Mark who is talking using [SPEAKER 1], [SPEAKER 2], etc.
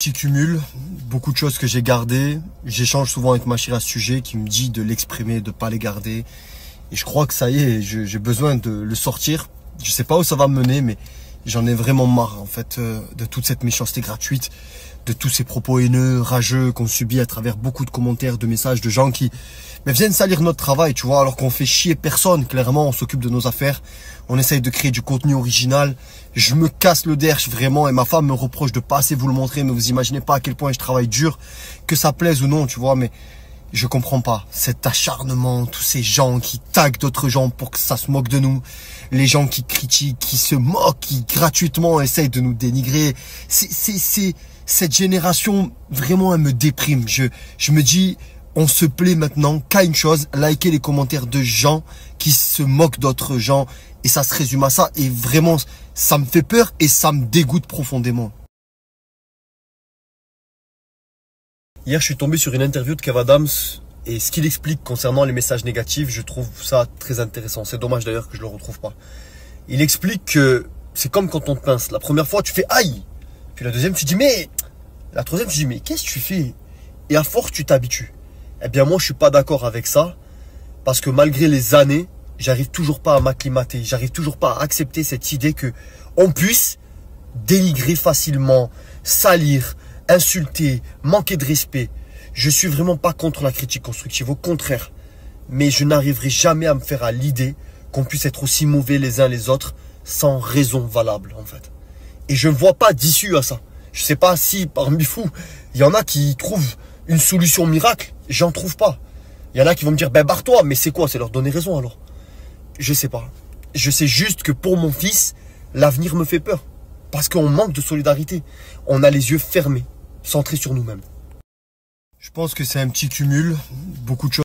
[SPEAKER 1] petit cumul, beaucoup de choses que j'ai gardées. J'échange souvent avec ma chérie à ce sujet qui me dit de l'exprimer, de pas les garder. Et je crois que ça y est, j'ai besoin de le sortir. Je sais pas où ça va me mener, mais j'en ai vraiment marre en fait de toute cette méchanceté gratuite, de tous ces propos haineux, rageux qu'on subit à travers beaucoup de commentaires, de messages de gens qui viennent salir notre travail, tu vois, alors qu'on fait chier personne. Clairement, on s'occupe de nos affaires, on essaye de créer du contenu original. Je me casse le derche vraiment et ma femme me reproche de pas assez vous le montrer, mais vous imaginez pas à quel point je travaille dur, que ça plaise ou non, tu vois, mais je comprends pas cet acharnement, tous ces gens qui taguent d'autres gens pour que ça se moque de nous, les gens qui critiquent, qui se moquent, qui gratuitement essayent de nous dénigrer. C'est cette génération, vraiment, elle me déprime. Je me dis, on se plaît maintenant qu'à une chose, liker les commentaires de gens qui se moquent d'autres gens. Et ça se résume à ça. Et vraiment, ça me fait peur et ça me dégoûte profondément. Hier, je suis tombé sur une interview de Kev Adams et ce qu'il explique concernant les messages négatifs, je trouve ça très intéressant. C'est dommage d'ailleurs que je le retrouve pas. Il explique que c'est comme quand on te pince. La première fois, tu fais aïe. Puis la deuxième, tu dis mais... La troisième, tu dis mais qu'est-ce que tu fais? Et à force, tu t'habitues. Eh bien, moi, je suis pas d'accord avec ça parce que malgré les années, j'arrive toujours pas à m'acclimater. J'arrive toujours pas à accepter cette idée que on puisse dénigrer facilement, salir, insulter, manquer de respect. Je suis vraiment pas contre la critique constructive, au contraire. Mais je n'arriverai jamais à me faire à l'idée qu'on puisse être aussi mauvais les uns les autres sans raison valable, en fait. Et je ne vois pas d'issue à ça. Je sais pas si parmi vous, il y en a qui trouvent une solution miracle. J'en trouve pas. Il y en a qui vont me dire, ben barre-toi, mais c'est quoi? C'est leur donner raison alors. Je sais pas. Je sais juste que pour mon fils, l'avenir me fait peur. Parce qu'on manque de solidarité. On a les yeux fermés, centrés sur nous-mêmes. Je pense que c'est un petit cumul, beaucoup de choses.